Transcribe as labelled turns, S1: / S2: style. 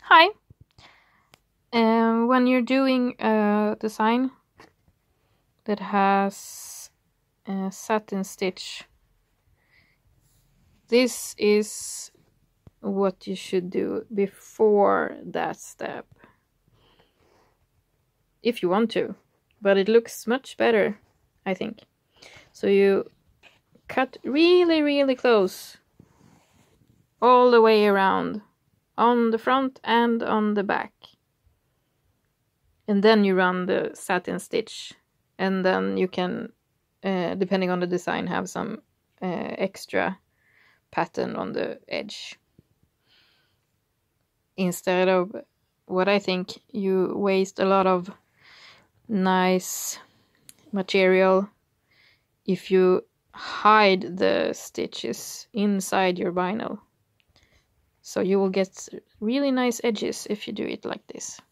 S1: Hi. When you're doing a design that has a satin stitch, this is what you should do before that step. If you want to, but it looks much better, I think. So you cut really, really close all the way around, on the front and on the back. And then you run the satin stitch, and then you can, depending on the design, have some extra pattern on the edge. Instead of what I think you waste a lot of nice material if you hide the stitches inside your vinyl. So you will get really nice edges if you do it like this.